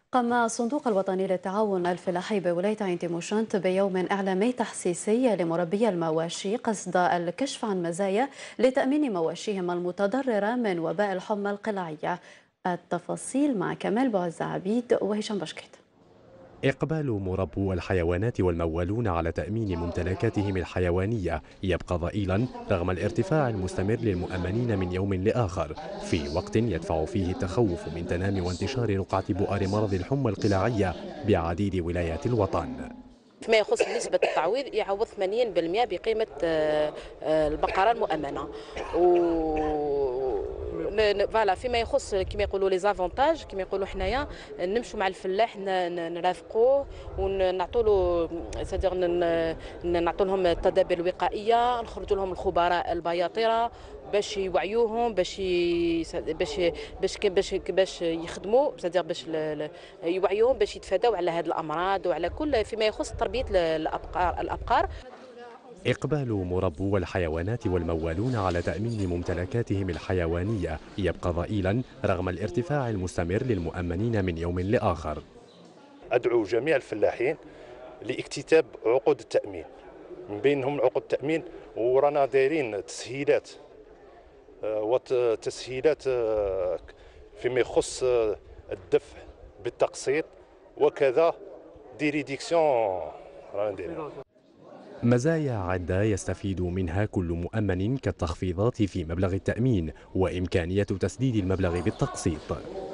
قام الصندوق الوطني للتعاون الفلاحي بولاية عين تيموشانت بيوم إعلامي تحسيسي لمربي المواشي قصد الكشف عن مزايا لتأمين مواشيهم المتضررة من وباء الحمى القلاعية. التفاصيل مع كمال بوعز عبيد وهشام بشكيت. إقبال مربو الحيوانات والموالون على تأمين ممتلكاتهم الحيوانية يبقى ضئيلا رغم الارتفاع المستمر للمؤمنين من يوم لآخر، في وقت يدفع فيه التخوف من تنامي وانتشار رقعة بؤر مرض الحمى القلاعية بعديد ولايات الوطن. فيما يخص نسبة التعويض يعوض 80% بقيمة البقرة المؤمنة. فوالا فيما يخص كما يقولوا لي زافونتاج، كما يقولوا حنايا نمشوا مع الفلاح نرافقوه ونعطوا له سادير نعطوا لهم التدابير الوقائيه، نخرجوا لهم الخبراء البياطره باش يوعيوهم باش يخدموا سادير باش يوعيوهم باش يتفادوا على هذه الامراض وعلى كل فيما يخص تربيه الابقار. إقبال مربو الحيوانات والموالون على تأمين ممتلكاتهم الحيوانية يبقى ضئيلا رغم الارتفاع المستمر للمؤمنين من يوم لآخر. أدعو جميع الفلاحين لاكتتاب عقود التأمين، من بينهم عقود التأمين ورانا دايرين تسهيلات وتسهيلات فيما يخص الدفع بالتقسيط وكذا دي ريديكسيون رانا دايرين. مزايا عدة يستفيد منها كل مؤمن كالتخفيضات في مبلغ التأمين وإمكانية تسديد المبلغ بالتقسيط.